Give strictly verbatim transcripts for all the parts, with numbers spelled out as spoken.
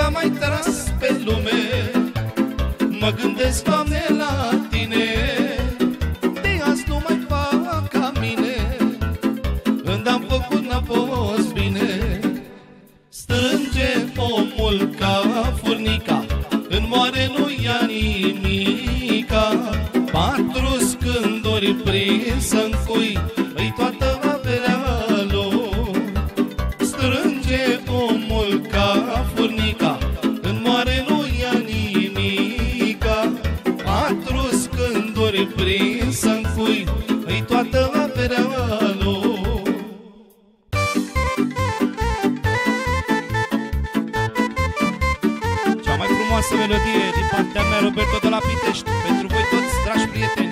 n-am mai tras pe lume, mă gândesc, Doamne, la Tine. De azi nu mai fac ca mine, când am făcut n-a fost bine. Strânge omul ca furnica, când moare nu ia nimica. Patru scânduri prinsă-n cui, îi toată averea lui. Strânge omul ca furnica, când moare nu ia nimica. Patru scânduri prinsă-n cui, îi toată averea lui. Cea mai frumoasă melodie din partea mea, Roberto de la Pitești, pentru voi toți, dragi prieteni.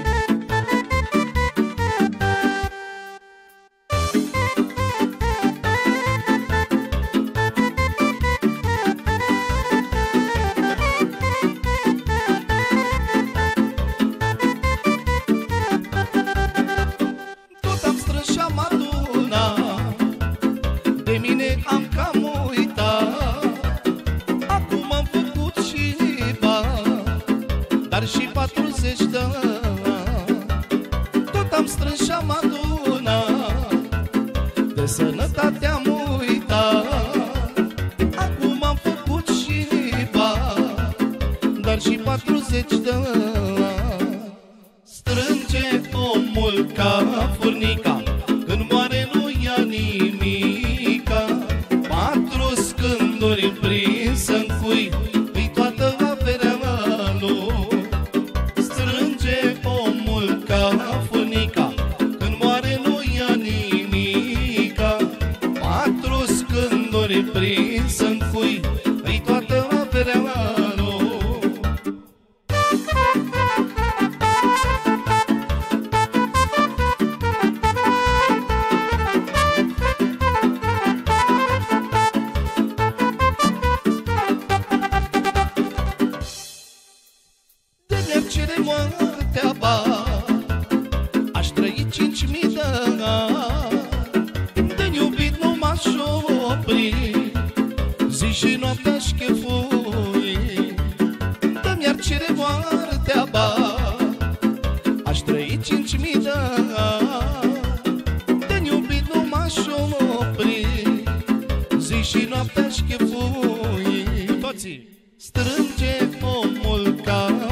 Tot am strâns și-am adunat, de mine am cam uitat. Acum am făcut și bani, dar și patruzeci de ani. Tot am strâns și-am adunat, de sănătate am uitat. Acum am făcut și bani, dar și patruzeci de ani. Strânge omul ca furnica, când moare nu ia nimica. Patru scânduri prinsă-n cui, îi toată averea lui. Strânge omul ca furnica, când moare nu ia nimica. Patru scânduri prinsă-n cui, îi toată averea lui. De-mi cere moartea, ba, aș trăi cinci mii de ani. De-n iubit nu m-aș opri, zi și noapte aș chefui. De-mi-ar cere moartea, ba, aș trăi cinci mii de ani. De-n iubit nu m-aș opri, zi și noapte aș chefui. Toții! Strânge omul ca